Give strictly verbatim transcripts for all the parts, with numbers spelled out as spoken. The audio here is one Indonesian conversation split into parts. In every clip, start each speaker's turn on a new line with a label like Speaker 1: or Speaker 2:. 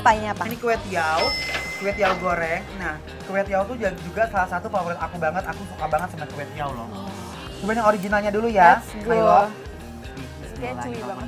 Speaker 1: apa ini apa?
Speaker 2: Ini kue tiaw, kue tiaw goreng. Nah, kue tiaw tuh juga salah satu favorit aku banget. Aku suka banget sama kue tiaw loh. Oh. Coba yang originalnya dulu ya.
Speaker 1: Let's go.
Speaker 2: Ayo.
Speaker 1: Kayak cuy banget.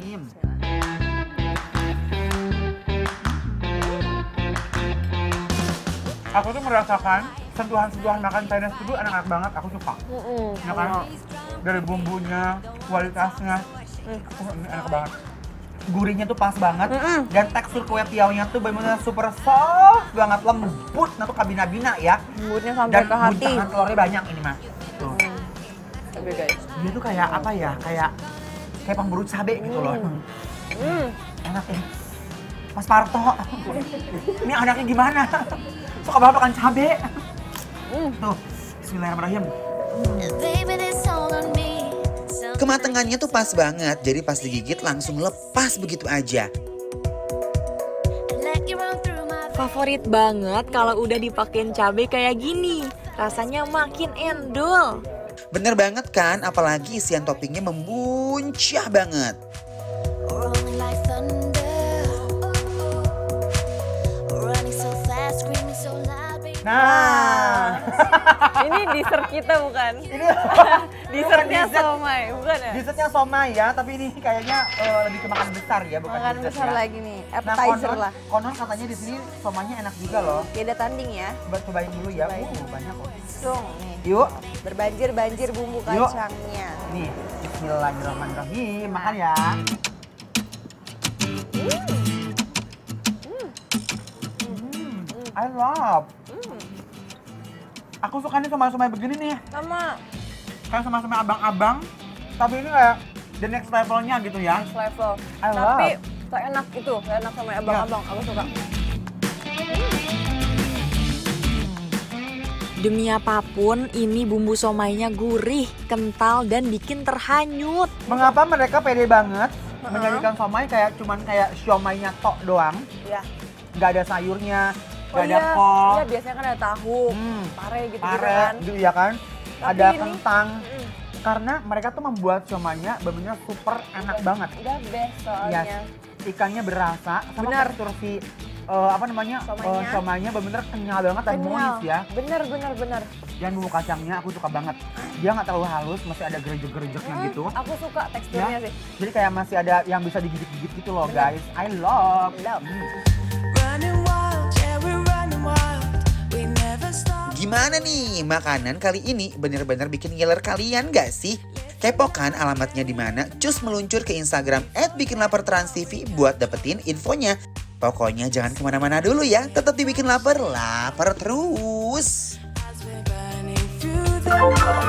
Speaker 2: Aku tuh merasakan sentuhan-sentuhan makan Chinese itu enak-enak banget. Aku suka. Mm -hmm. Ya kan? Dari bumbunya, kualitasnya, mm. oh, ini enak banget. Gurihnya tuh pas banget, mm -hmm. dan tekstur kue tiawnya tuh benar-benar super soft banget, lembut, nah tuh kabina-bina ya.
Speaker 1: Lembutnya sampai
Speaker 2: dan
Speaker 1: ke hati. Dan
Speaker 2: guncangan telurnya banyak ini mah. Tuh.
Speaker 1: Mm. Cabe guys.
Speaker 2: Dia tuh kayak apa ya? Kayak kayak pemburu cabe gitu loh.
Speaker 1: Mm.
Speaker 2: Enak ya. Mas Parto, ini anaknya gimana? Suka banget makan cabe. Mm. Tuh, bismillahirrahmanirrahim.
Speaker 3: Kematangannya tuh pas banget, jadi pas digigit langsung lepas begitu aja.
Speaker 4: Favorit banget kalau udah dipakein cabai kayak gini, rasanya makin endul.
Speaker 3: Bener banget kan, apalagi isian toppingnya membuncah banget.
Speaker 2: Nah,
Speaker 1: ini dessert kita bukan?
Speaker 2: Ini
Speaker 1: dessertnya
Speaker 2: dessert.
Speaker 1: somai, bukan ya?
Speaker 2: Dessertnya somai ya, tapi ini kayaknya uh, lebih ke makan besar ya, bukan
Speaker 1: Makan
Speaker 2: dessert
Speaker 1: besar
Speaker 2: ya.
Speaker 1: lagi nih,
Speaker 2: Nah,
Speaker 1: appetizer
Speaker 2: konon,
Speaker 1: lah.
Speaker 2: konon katanya di sini somainya enak juga loh.
Speaker 1: Beda tanding ya.
Speaker 2: Coba cobain dulu ya.
Speaker 1: Cobain.
Speaker 2: Uh, banyak kok.
Speaker 1: Langsung nih.
Speaker 2: Yuk.
Speaker 1: Berbanjir-banjir bumbu
Speaker 2: Yuk.
Speaker 1: kacangnya.
Speaker 2: Nih, bismillahirrahmanirrahim. Makan ya.
Speaker 1: Hmm.
Speaker 2: Hmm. I love.
Speaker 1: Hmm.
Speaker 2: Aku suka nih somai-somai begini nih.
Speaker 1: Sama.
Speaker 2: Kayak sama-sama abang-abang, tapi ini kayak the next levelnya gitu ya.
Speaker 1: Next level.
Speaker 2: I love.
Speaker 1: Tapi seenak itu, seenak sama abang-abang. Aku suka.
Speaker 4: Demi apapun, ini bumbu somainya gurih, kental, dan bikin terhanyut.
Speaker 2: Mengapa mereka pede banget
Speaker 1: Uh-huh.
Speaker 2: menyajikan somai kayak cuman kayak siomainya tok doang?
Speaker 1: Iya.
Speaker 2: Nggak ada sayurnya,
Speaker 1: Oh
Speaker 2: nggak ada
Speaker 1: iya,
Speaker 2: kol,
Speaker 1: iya biasanya kan ada tahu,
Speaker 2: Hmm.
Speaker 1: pare gitu,
Speaker 2: pare,
Speaker 1: gitu kan.
Speaker 2: gitu ya kan?
Speaker 1: Tapi
Speaker 2: ada
Speaker 1: ini-
Speaker 2: kentang.
Speaker 1: Mm.
Speaker 2: Karena mereka tuh membuat siomainya benar-benar super enak banget.
Speaker 1: Udah best soalnya.
Speaker 2: Yes. Ikannya berasa, sama
Speaker 1: Benar.
Speaker 2: tekstur si uh, apa namanya
Speaker 1: Siomainya.
Speaker 2: uh, siomainya benar-benar kenyal banget dan
Speaker 1: Kenyal.
Speaker 2: moist ya.
Speaker 1: Bener, bener, bener.
Speaker 2: Dan bumbu kacangnya aku suka banget. Dia nggak terlalu halus, masih ada gerejek-gerejeknya
Speaker 1: Hmm,
Speaker 2: gitu.
Speaker 1: Aku suka teksturnya
Speaker 2: Ya.
Speaker 1: sih.
Speaker 2: Jadi kayak masih ada yang bisa digigit-gigit gitu loh
Speaker 1: Bener.
Speaker 2: guys. I love.
Speaker 1: Love.
Speaker 2: Hmm.
Speaker 3: Gimana nih, makanan kali ini bener-bener bikin ngiler kalian gak sih? Kepo kan alamatnya di mana? Cus meluncur ke Instagram et bikin lapar trans t v buat dapetin infonya. Pokoknya jangan kemana-mana dulu ya, tetap dibikin lapar, lapar terus.